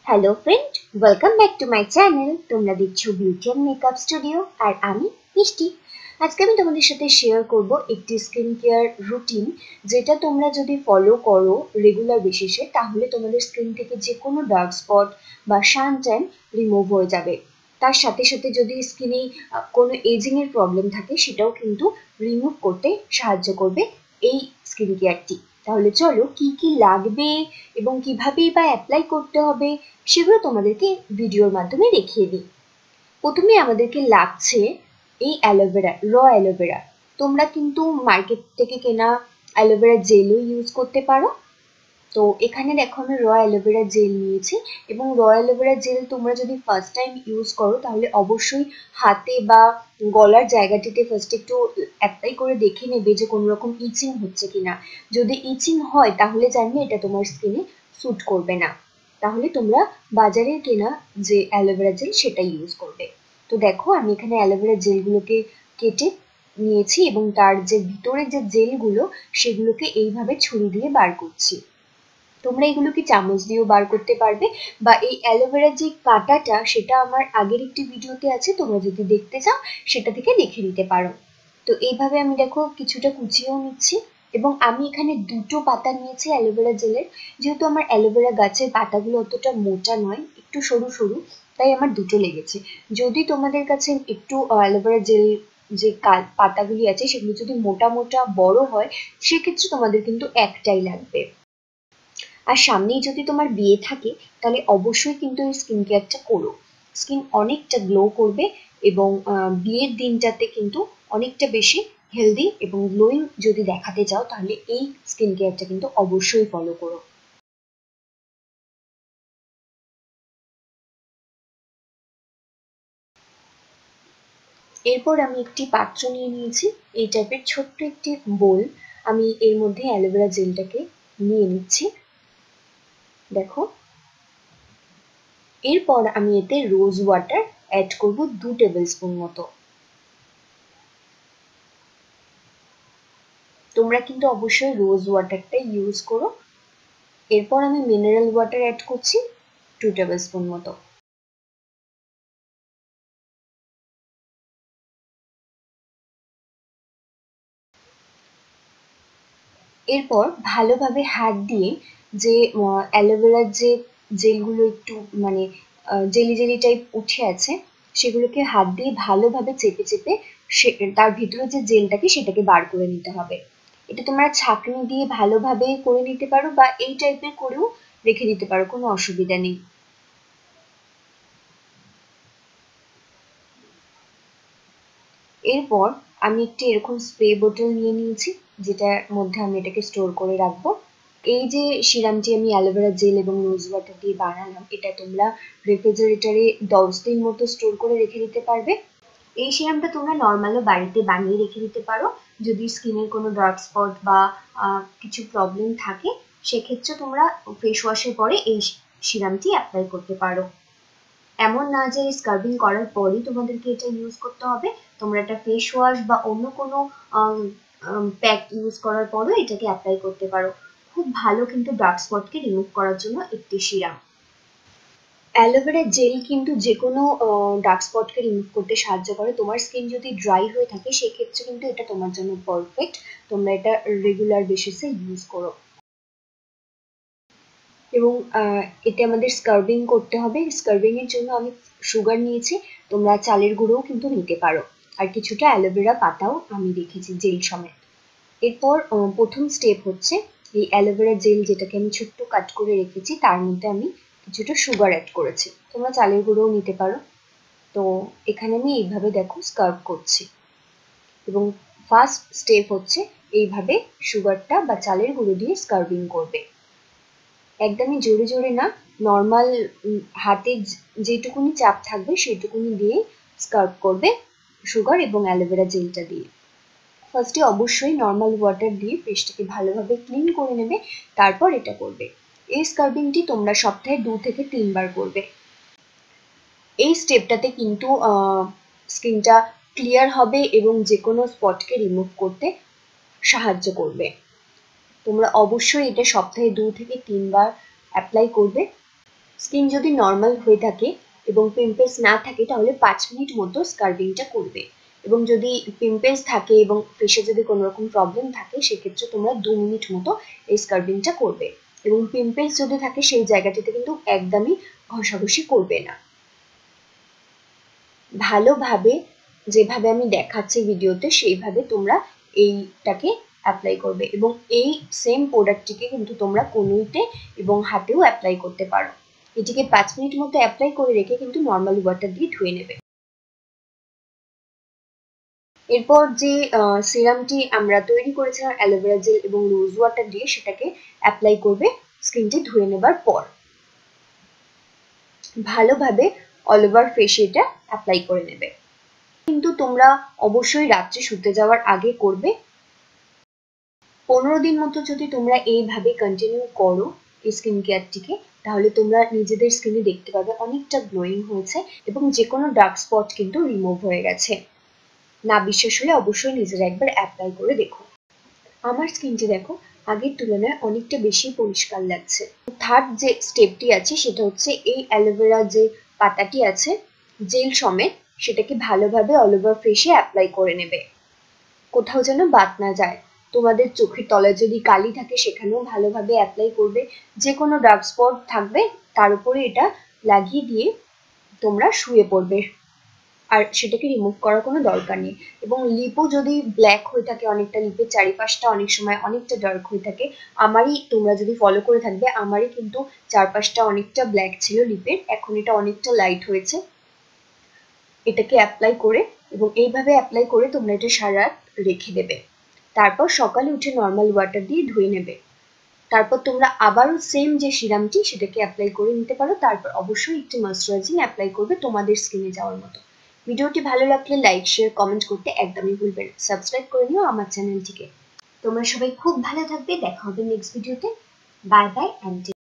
Hello friend, welcome back to my channel. তোমরা দেখছো beauty and makeup studio আর আমি মিষ্টি। আজকে আমি তোমাদের সাথে শেয়ার করব একটি স্কিন কেয়ার রুটিন, যেটা তোমরা যদি ফলো করো রেগুলার বেসিসে তাহলে তোমাদের স্কিন থেকে যে কোনো ডার্ক স্পট বা শাইন ট্যান রিমুভ হয়ে যাবে। তার সাথে সাথে যদি স্কিনে কোনো এজিং এর প্রবলেম থাকে সেটাও কিন্তু রিমুভ করতে সাহায্য করবে এই স্কিন কেয়ারটি। তাহলে চলো কি কি লাগবে এবং কিভাবেই বা অ্যাপ্লাই করতে হবে সেগুলো তোমাদেরকে ভিডিওর মাধ্যমে দেখিয়ে দিই। প্রথমে আমাদেরকে লাগছে এই অ্যালোভেরা, অ্যালোভেরা। তোমরা কিন্তু মার্কেট থেকে কেনা অ্যালোভেরা জেলও ইউজ করতে পারো। তো এখানে দেখো আমি অ্যালোভেরা জেল নিয়েছি, এবং অ্যালোভেরা জেল তোমরা যদি ফার্স্ট টাইম ইউজ করো তাহলে অবশ্যই হাতে বা গলার জায়গাটিতে ফার্স্ট একটু অ্যাপ্লাই করে দেখে নেবে যে কোনো রকম ইচিং হচ্ছে কিনা। যদি ইচিং হয় তাহলে জানবে এটা তোমার স্কিনে স্যুট করবে না, তাহলে তোমরা বাজারে কেনা যে অ্যালোভেরা জেল সেটা ইউজ করবে। তো দেখো আমি এখানে অ্যালোভেরা জেলগুলোকে কেটে নিয়েছি এবং তার যে ভিতরে যে জেলগুলো সেগুলোকে এইভাবে ছুরি দিয়ে বার করছি। তোমরা এগুলোকে চামচ দিয়েও বার করতে পারবে, বা এই অ্যালোভেরার যে কাঁটাটা সেটা আমার আগের একটি ভিডিওতে আছে, তোমরা যদি দেখতে চাও সেটা থেকে দেখে নিতে পারো। তো এইভাবে আমি দেখো কিছুটা কুচিয়েও নিচ্ছি, এবং আমি এখানে দুটো পাতা নিয়েছি অ্যালোভেরা জেলের। যেহেতু আমার অ্যালোভেরা গাছের পাতাগুলো অতটা মোটা নয়, একটু সরু সরু, তাই আমার দুটো লেগেছে। যদি তোমাদের কাছে একটু অ্যালোভেরা জেল যে পাতাগুলি আছে সেগুলো যদি মোটা মোটা বড় হয় সেক্ষেত্রে তোমাদের কিন্তু একটাই লাগবে। আর সামনেই যদি তোমার বিয়ে থাকে তাহলে অবশ্যই কিন্তু এই স্কিন কেয়ারটা করো। স্কিন অনেকটা গ্লো করবে এবং বিয়ের দিনটাতে কিন্তু অনেকটা বেশি হেলদি এবং গ্লোয়িং যদি দেখাতে চাও তাহলে এই স্কিন কেয়ারটা কিন্তু অবশ্যই ফলো করো। এরপর আমি একটি পাত্র নিয়ে নিয়েছি, এই টাইপের ছোট্ট একটি বোল। আমি এর মধ্যে অ্যালোভেরা জেলটাকে নিয়ে নিচ্ছি, দেখো। এরপর আমি এতে রোজ ওয়াটার অ্যাড করব 2 টেবিল স্পুন মতো। তোমরা কিন্তু অবশ্যই রোজ ওয়াটারটা ইউজ করো। এরপর আমি মিনারেল ওয়াটার অ্যাড করছি 2 টেবিল স্পুন মতো। এরপর ভালোভাবে হাত দিয়ে যে অ্যালোভেরার যে জেলগুলো একটু মানে জেলি জেলি টাইপ উঠে আছে সেগুলোকে হাত দিয়ে ভালোভাবে চেপে চেপে তার ভিতরে যে জেলটাকে সেটাকে বার করে নিতে হবে। এটা তোমরা ছাঁকনি দিয়ে ভালোভাবে করে নিতে পারো বা এই টাইপের করেও রেখে দিতে পারো, কোনো অসুবিধা নেই। এরপর আমি একটি এরকম স্প্রে বোতল নিয়ে নিয়েছি, যেটার মধ্যে আমি এটাকে স্টোর করে রাখবো। এই যে সিরামটি আমি অ্যালোভেরা জেল এবং রোজ ওয়াটার দিয়ে বানালাম, এটা তোমরা রেফ্রিজারেটরে 10 দিন মতো স্টোর করে রেখে দিতে পারবে। এই সিরামটা তোমরা নর্মালও বাড়িতে বানিয়ে রেখে দিতে পারো। যদি স্কিনের কোনো ডার্ক স্পট বা কিছু প্রবলেম থাকে সেক্ষেত্রে তোমরা ফেস ওয়াশের পরে এই সিরামটি অ্যাপ্লাই করতে পারো। এমন না যে স্ক্রাবিং করার পরই তোমাদেরকে এটা ইউজ করতে হবে, তোমরা এটা ফেস ওয়াশ বা অন্য কোনো প্যাক ইউজ করার পরও এটাকে অ্যাপ্লাই করতে পারো। খুব ভালো কিন্তু ডার্ক স্পটকে রিমুভ করার জন্য একটি সিরাম। অ্যালোভেরা জেল কিন্তু যে কোনো ডার্ক স্পটকে রিমুভ করতে সাহায্য করে। তোমার স্কিন যদি ড্রাই হয়ে থাকে সেক্ষেত্রে কিন্তু এটা তোমার জন্য পারফেক্ট। তোমরা এটা রেগুলার বেসিসে ইউজ করো। এবং এতে আমাদের স্কার্বিং করতে হবে। স্কার্বিং এর জন্য আমি সুগার নিয়েছি, তোমরা চালের গুঁড়োও কিন্তু নিতে পারো। আর কিছুটা অ্যালোভেরা পাতাও আমি রেখেছি জেল সমেত। এরপর প্রথম স্টেপ হচ্ছে এই অ্যালোভেরা জেল যেটাকে আমি ছোট্ট কাট করে রেখেছি তার মধ্যে আমি কিছুটা সুগার অ্যাড করেছি, তোমরা চালের গুঁড়োও নিতে পারো। তো এখানে আমি এইভাবে দেখো স্কার্ব করছি, এবং ফার্স্ট স্টেপ হচ্ছে এইভাবে সুগারটা বা চালের গুঁড়ো দিয়ে স্কার্বিং করবে। একদমই জোরে জোরে না, নর্মাল হাতে যেটুকুনি চাপ থাকবে সেইটুকুনি দিয়ে স্কার্ব করবে সুগার এবং অ্যালোভেরা জেলটা দিয়ে। ফার্স্টে অবশ্যই নর্মাল ওয়াটার দিয়ে ফেসটাকে ভালোভাবে ক্লিন করে নেবে, তারপর এটা করবে। এই স্কার্বিংটি তোমরা সপ্তাহে 2 থেকে 3 বার করবে। এই স্টেপটাতে কিন্তু স্কিনটা ক্লিয়ার হবে এবং যে কোনো স্পটকে রিমুভ করতে সাহায্য করবে। তোমরা অবশ্যই এটা সপ্তাহে 2 থেকে 3 বার অ্যাপ্লাই করবে। স্কিন যদি নর্মাল হয়ে থাকে এবং পিম্পলস না থাকে তাহলে 5 মিনিট মতো স্কার্বিংটা করবে। এবং যদি পিম্পলস থাকে এবং ফেসে যদি কোনো রকম প্রবলেম থাকে সেক্ষেত্রে তোমরা 2 মিনিট মতো এই স্কার্বিংটা করবে। এবং পিম্পলস যদি থাকে সেই জায়গাটিতে কিন্তু একদমই ঘষাঘষি করবে না। ভালোভাবে যেভাবে আমি দেখাচ্ছি ভিডিওতে সেইভাবে তোমরা এইটাকে অ্যাপ্লাই করবে এবং এই সেম প্রোডাক্টটিকে কিন্তু তোমরা কনুইতে এবং হাতেও অ্যাপ্লাই করতে পারো। এটিকে 5 মিনিট মতো অ্যাপ্লাই করে রেখে কিন্তু নর্মাল ওয়াটার দিয়ে ধুয়ে নেবে। এরপর যে সিরামটি আমরা তৈরি করেছিলাম অ্যালোভেরা জেল এবং রোজ ওয়াটার দিয়ে সেটাকে অ্যাপ্লাই করবে স্কিনটি ধুয়ে নেবার পর। ভালোভাবে অল ওভার ফেসে এটা অ্যাপ্লাই করে নেবে। কিন্তু তোমরা অবশ্যই রাত্রে শুতে যাওয়ার আগে করবে। 15 দিন মতো যদি তোমরা এইভাবে কন্টিনিউ করো এই স্কিন কেয়ারটিকে তাহলে তোমরা নিজেদের স্কিনে দেখতে পাবে অনেকটা গ্লোয়িং হয়েছে এবং যে কোনো ডার্ক স্পট কিন্তু রিমুভ হয়ে গেছে। না বিশ্বাস হলে অবশ্যই নিজেরা একবার অ্যাপ্লাই করে দেখো। আমার স্কিনটি দেখো আগের তুলনায় অনেকটা বেশি পরিষ্কার লাগছে। থার্ড যে স্টেপটি আছে সেটা হচ্ছে এই অ্যালোভেরা যে পাতাটি আছে জেল সমেত সেটাকে ভালোভাবে অল ওভার ফেসে অ্যাপ্লাই করে নেবে, কোথাও যেন বাদ না যায়। তোমাদের চোখের তলায় যদি কালি থাকে সেখানেও ভালোভাবে অ্যাপ্লাই করবে। যে কোনো ডার্ক স্পট থাকবে তার উপরে এটা লাগিয়ে দিয়ে তোমরা শুয়ে পড়বে, আর সেটাকে রিমুভ করার কোনো দরকার নেই। এবং লিপও যদি ব্ল্যাক হয়ে থাকে, অনেকটা লিপের চারিপাশটা অনেক সময় অনেকটা ডার্ক হয়ে থাকে, আমারই তোমরা যদি ফলো করে থাকবে আমারই কিন্তু চারপাশটা অনেকটা ব্ল্যাক ছিল লিপের, এখন এটা অনেকটা লাইট হয়েছে। এটাকে অ্যাপ্লাই করে এবং এইভাবে অ্যাপ্লাই করে তোমরা এটা সারা রাত রেখে দেবে। তারপর সকালে উঠে নর্মাল ওয়াটার দিয়ে ধুয়ে নেবে। তারপর তোমরা আবারও সেম যে সিরামটি সেটাকে অ্যাপ্লাই করে নিতে পারো। তারপর অবশ্যই একটি ময়শ্চারাইজিং অ্যাপ্লাই করবে তোমাদের স্কিনে যাওয়ার মতো। ভিডিওটি ভালো লাগলে লাইক শেয়ার কমেন্ট করতে একদমই ভুলবে না। সাবস্ক্রাইব করে নিও আমার চ্যানেলটিকে। তোমরা সবাই খুব ভালো থাকবে, দেখা হবে নেক্সট ভিডিওতে। Bye bye and